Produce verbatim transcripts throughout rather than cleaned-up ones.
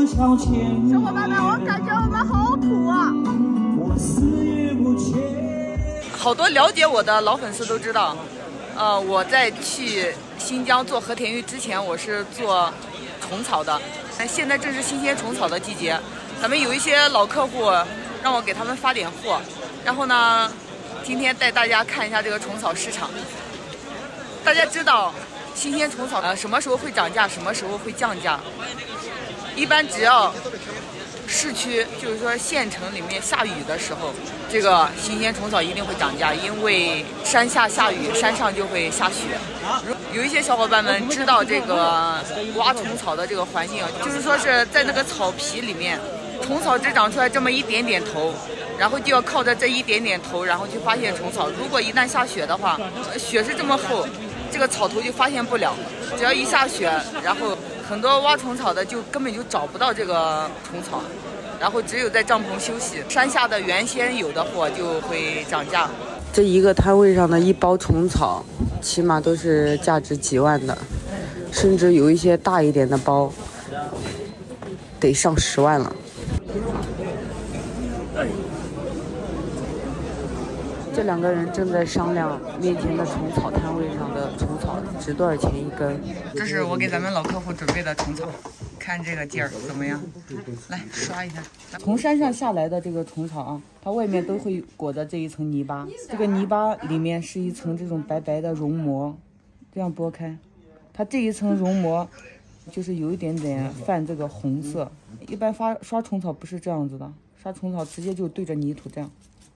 小伙伴们，我感觉我们好土啊！ 好多了解我的老粉丝都知道，呃，我在去新疆做和田玉之前，我是做虫草的。现在正是新鲜虫草的季节，咱们有一些老客户让我给他们发点货，然后呢，今天带大家看一下这个虫草市场。大家知道，新鲜虫草呃什么时候会涨价，什么时候会降价？一般只要市区，就是说县城里面下雨的时候，这个新鲜虫草一定会涨价，因为山下下雨，山上就会下雪。有一些小伙伴们知道这个挖虫草的这个环境，就是说是在那个草皮里面，虫草只长出来这么一点点头，然后就要靠着这一点点头，然后去发现虫草。如果一旦下雪的话，雪是这么厚，这个草头就发现不了。只要一下雪，然后很多挖虫草的就根本就找不到这个虫草，然后只有在帐篷休息。山下的原先有的货就会涨价。 这一个摊位上的一包虫草，起码都是价值几万的，甚至有一些大一点的包，得上十万了。这两个人正在商量面前的虫草摊位上的虫草值多少钱一根。 这是我给咱们老客户准备的虫草，看这个劲儿怎么样？来刷一下。 从山上下来的这个虫草啊，它外面都会裹着这一层泥巴，这个泥巴里面是一层这种白白的绒膜，这样剥开，它这一层绒膜就是有一点点泛这个红色。一般发刷虫草不是这样子的，刷虫草直接就对着泥土这样。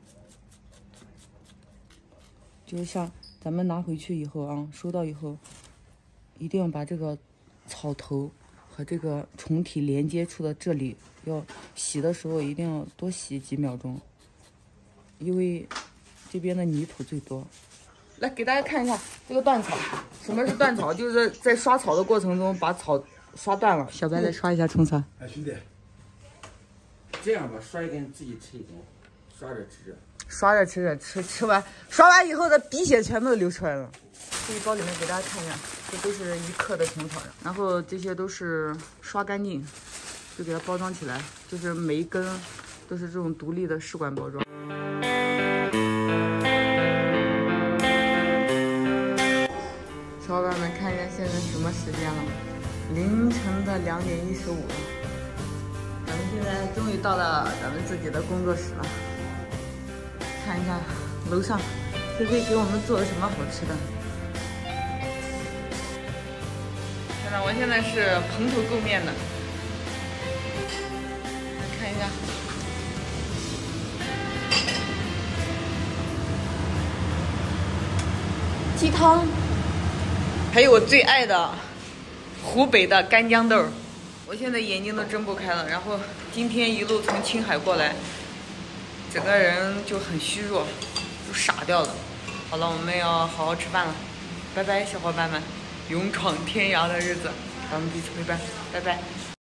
就是像咱们拿回去以后啊，收到以后，一定要把这个草头和这个虫体连接处的这里，要洗的时候一定要多洗几秒钟，因为这边的泥土最多。来给大家看一下这个断草，什么是断草？就是在刷草的过程中把草刷断了。小白来刷一下虫草。 哎，兄弟，这样吧，刷一根自己吃一根，刷着吃着。 刷着吃着，吃吃完，刷完以后的鼻血全都流出来了。这一包里面给大家看一下，这都是一克的虫草，然后这些都是刷干净，就给它包装起来，就是每一根都是这种独立的试管包装。小伙伴们看一下现在什么时间了？凌晨的两点一十五。咱们现在终于到了咱们自己的工作室了。看一下楼上菲菲给我们做了什么好吃的。 看到我现在是蓬头垢面的，看一下，鸡汤，还有我最爱的湖北的干豇豆。我现在眼睛都睁不开了，然后今天一路从青海过来，整个人就很虚弱，就傻掉了。好了，我们要好好吃饭了，拜拜，小伙伴们，勇闯天涯的日子，咱们彼此陪伴，拜拜。